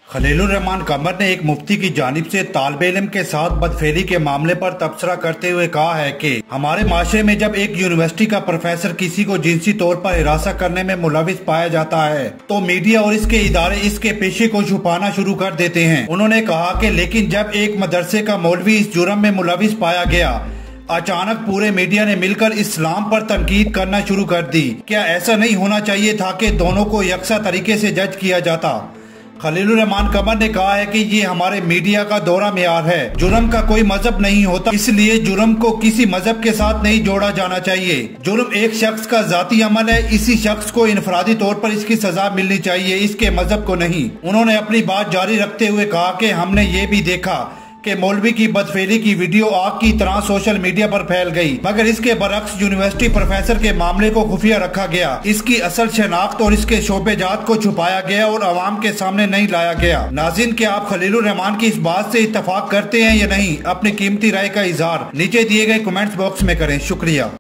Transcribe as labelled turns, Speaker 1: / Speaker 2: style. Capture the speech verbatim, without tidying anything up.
Speaker 1: खलीलुर रहमान कमर ने एक मुफ्ती की जानिब से तालिब इल्म के साथ बदफेली के मामले पर तबसरा करते हुए कहा है कि हमारे माशरे में जब एक यूनिवर्सिटी का प्रोफेसर किसी को जिनसी तौर पर हिरासत करने में मुलविस पाया जाता है तो मीडिया और इसके इदारे इसके पेशे को छुपाना शुरू कर देते हैं। उन्होंने कहा कि लेकिन जब एक मदरसे का मौलवी इस जुर्म में मुलविस पाया गया, अचानक पूरे मीडिया ने मिलकर इस्लाम पर तनकीद करना शुरू कर दी। क्या ऐसा नहीं होना चाहिए था कि दोनों को यकसा तरीके से जज किया जाता? खलीलुर रहमान कमर ने कहा है कि ये हमारे मीडिया का दोहरा मेयार है। जुर्म का कोई मजहब नहीं होता, इसलिए जुर्म को किसी मजहब के साथ नहीं जोड़ा जाना चाहिए। जुर्म एक शख्स का जाती अमल है, इसी शख्स को इनफरादी तौर पर इसकी सजा मिलनी चाहिए, इसके मजहब को नहीं। उन्होंने अपनी बात जारी रखते हुए कहा कि हमने ये भी देखा कि मौलवी की बदफेली की वीडियो आग की तरह सोशल मीडिया पर फैल गई, मगर इसके बरक्स यूनिवर्सिटी प्रोफेसर के मामले को खुफिया रखा गया। इसकी असल शनाख्त और इसके शोबेजात को छुपाया गया और अवाम के सामने नहीं लाया गया। नाज़रीन, क्या आप खलीलुर रहमान की इस बात से इत्तफाक करते हैं या नहीं? अपनी कीमती राय का इजहार नीचे दिए गए कमेंट्स बॉक्स में करें। शुक्रिया।